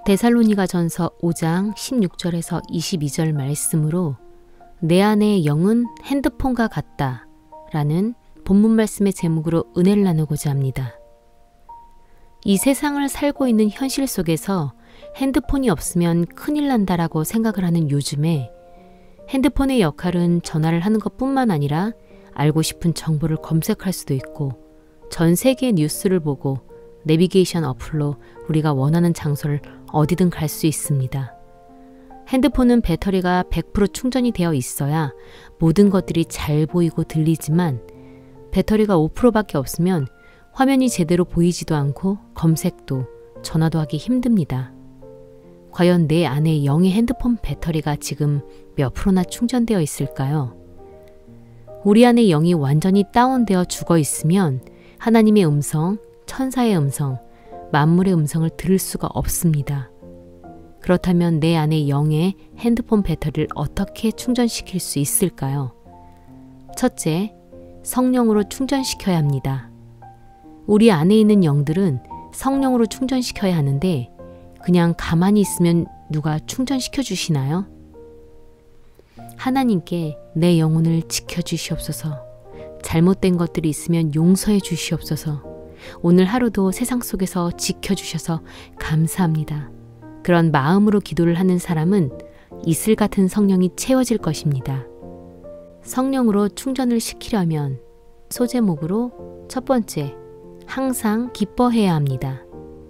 데살로니가전서 5장 16절에서 22절 말씀으로 내 안의 영은 핸드폰과 같다 라는 본문 말씀의 제목으로 은혜를 나누고자 합니다. 이 세상을 살고 있는 현실 속에서 핸드폰이 없으면 큰일 난다라고 생각을 하는 요즘에 핸드폰의 역할은 전화를 하는 것뿐만 아니라 알고 싶은 정보를 검색할 수도 있고 전 세계의 뉴스를 보고 내비게이션 어플로 우리가 원하는 장소를 어디든 갈 수 있습니다. 핸드폰은 배터리가 100% 충전이 되어 있어야 모든 것들이 잘 보이고 들리지만 배터리가 5%밖에 없으면 화면이 제대로 보이지도 않고 검색도 전화도 하기 힘듭니다. 과연 내 안에 영의 핸드폰 배터리가 지금 몇 프로나 충전되어 있을까요? 우리 안에 영이 완전히 다운되어 죽어 있으면 하나님의 음성, 천사의 음성, 만물의 음성을 들을 수가 없습니다. 그렇다면 내 안에 영의 핸드폰 배터리를 어떻게 충전시킬 수 있을까요? 첫째, 성령으로 충전시켜야 합니다. 우리 안에 있는 영들은 성령으로 충전시켜야 하는데 그냥 가만히 있으면 누가 충전시켜 주시나요? 하나님께 내 영혼을 지켜주시옵소서. 잘못된 것들이 있으면 용서해 주시옵소서. 오늘 하루도 세상 속에서 지켜주셔서 감사합니다. 그런 마음으로 기도를 하는 사람은 이슬 같은 성령이 채워질 것입니다. 성령으로 충전을 시키려면 소제목으로 첫 번째, 항상 기뻐해야 합니다.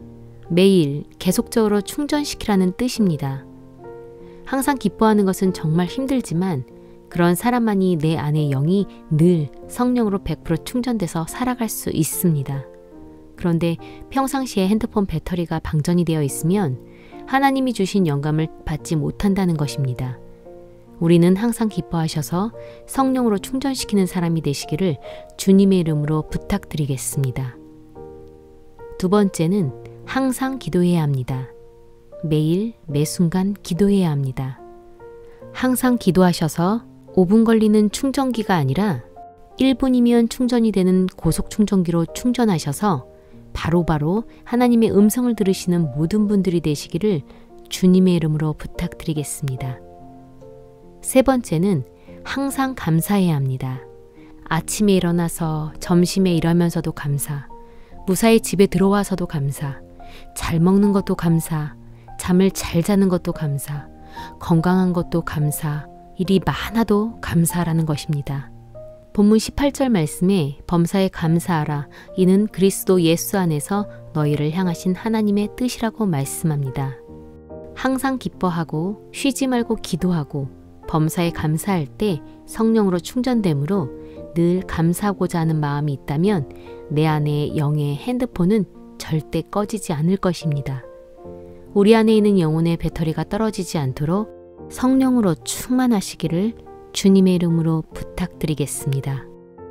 매일 계속적으로 충전시키라는 뜻입니다. 항상 기뻐하는 것은 정말 힘들지만 그런 사람만이 내 안의 영이 늘 성령으로 100% 충전돼서 살아갈 수 있습니다. 그런데 평상시에 핸드폰 배터리가 방전이 되어 있으면 하나님이 주신 영감을 받지 못한다는 것입니다. 우리는 항상 기뻐하셔서 성령으로 충전시키는 사람이 되시기를 주님의 이름으로 부탁드리겠습니다. 두 번째는 항상 기도해야 합니다. 매일 매순간 기도해야 합니다. 항상 기도하셔서 5분 걸리는 충전기가 아니라 1분이면 충전이 되는 고속 충전기로 충전하셔서 바로바로 하나님의 음성을 들으시는 모든 분들이 되시기를 주님의 이름으로 부탁드리겠습니다. 세 번째는 항상 감사해야 합니다. 아침에 일어나서 점심에 일하면서도 감사, 무사히 집에 들어와서도 감사, 잘 먹는 것도 감사, 잠을 잘 자는 것도 감사, 건강한 것도 감사, 일이 많아도 감사라는 것입니다. 본문 18절 말씀에 범사에 감사하라. 이는 그리스도 예수 안에서 너희를 향하신 하나님의 뜻이라고 말씀합니다. 항상 기뻐하고 쉬지 말고 기도하고 범사에 감사할 때 성령으로 충전되므로 늘 감사하고자 하는 마음이 있다면 내 안의 영의 핸드폰은 절대 꺼지지 않을 것입니다. 우리 안에 있는 영혼의 배터리가 떨어지지 않도록 성령으로 충만하시기를 주님의 이름으로 부탁드리겠습니다.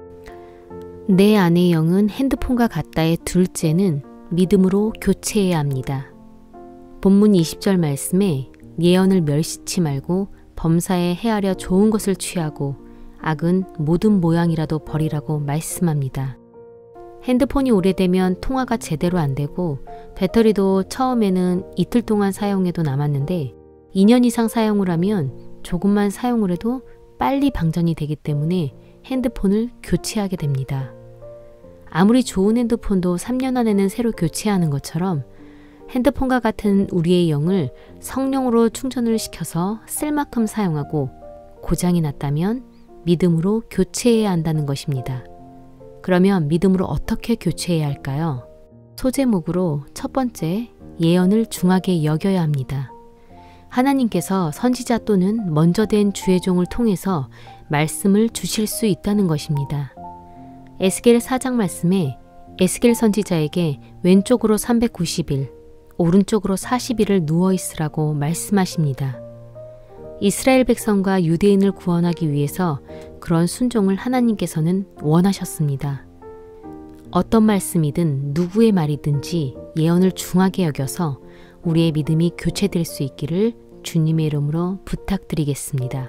내 안의 영은 핸드폰과 같다의 둘째는 믿음으로 교체해야 합니다. 본문 20절 말씀에 예언을 멸시치 말고 범사에 헤아려 좋은 것을 취하고 악은 모든 모양이라도 버리라고 말씀합니다. 핸드폰이 오래되면 통화가 제대로 안 되고 배터리도 처음에는 이틀 동안 사용해도 남았는데 2년 이상 사용을 하면 조금만 사용을 해도 빨리 방전이 되기 때문에 핸드폰을 교체하게 됩니다. 아무리 좋은 핸드폰도 3년 안에는 새로 교체하는 것처럼 핸드폰과 같은 우리의 영을 성령으로 충전을 시켜서 쓸 만큼 사용하고 고장이 났다면 믿음으로 교체해야 한다는 것입니다. 그러면 믿음으로 어떻게 교체해야 할까요? 소제목으로 첫 번째, 예언을 중하게 여겨야 합니다. 하나님께서 선지자 또는 먼저 된 주의 종을 통해서 말씀을 주실 수 있다는 것입니다. 에스겔 4장 말씀에 에스겔 선지자에게 왼쪽으로 390일, 오른쪽으로 40일을 누워있으라고 말씀하십니다. 이스라엘 백성과 유대인을 구원하기 위해서 그런 순종을 하나님께서는 원하셨습니다. 어떤 말씀이든 누구의 말이든지 예언을 중하게 여겨서 우리의 믿음이 교체될 수 있기를 주님의 이름으로 부탁드리겠습니다.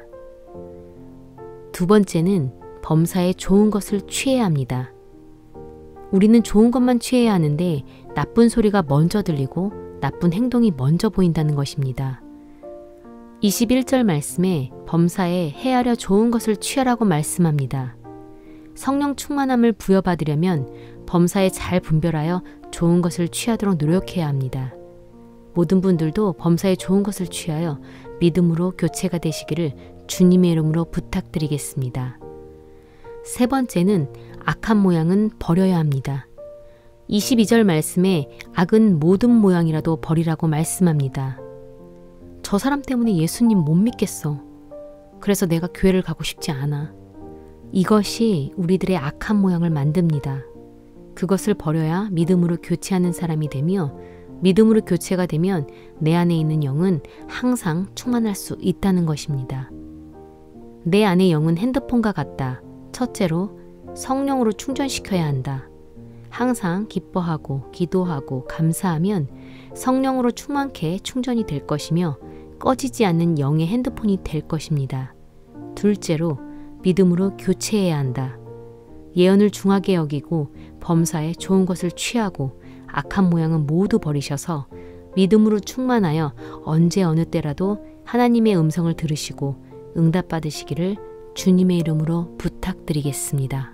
두 번째는 범사에 좋은 것을 취해야 합니다. 우리는 좋은 것만 취해야 하는데 나쁜 소리가 먼저 들리고 나쁜 행동이 먼저 보인다는 것입니다. 21절 말씀에 범사에 헤아려 좋은 것을 취하라고 말씀합니다. 성령 충만함을 부여받으려면 범사에 잘 분별하여 좋은 것을 취하도록 노력해야 합니다. 모든 분들도 범사에 좋은 것을 취하여 믿음으로 교체가 되시기를 주님의 이름으로 부탁드리겠습니다. 세 번째는 악한 모양은 버려야 합니다. 22절 말씀에 악은 모든 모양이라도 버리라고 말씀합니다. 저 사람 때문에 예수님 못 믿겠어. 그래서 내가 교회를 가고 싶지 않아. 이것이 우리들의 악한 모양을 만듭니다. 그것을 버려야 믿음으로 교체하는 사람이 되며 믿음으로 교체가 되면 내 안에 있는 영은 항상 충만할 수 있다는 것입니다. 내 안의 영은 핸드폰과 같다. 첫째로 성령으로 충전시켜야 한다. 항상 기뻐하고 기도하고 감사하면 성령으로 충만케 충전이 될 것이며 꺼지지 않는 영의 핸드폰이 될 것입니다. 둘째로 믿음으로 교체해야 한다. 예언을 중하게 여기고 범사에 좋은 것을 취하고 악한 모양은 모두 버리셔서 믿음으로 충만하여 언제 어느 때라도 하나님의 음성을 들으시고 응답받으시기를 주님의 이름으로 부탁드리겠습니다.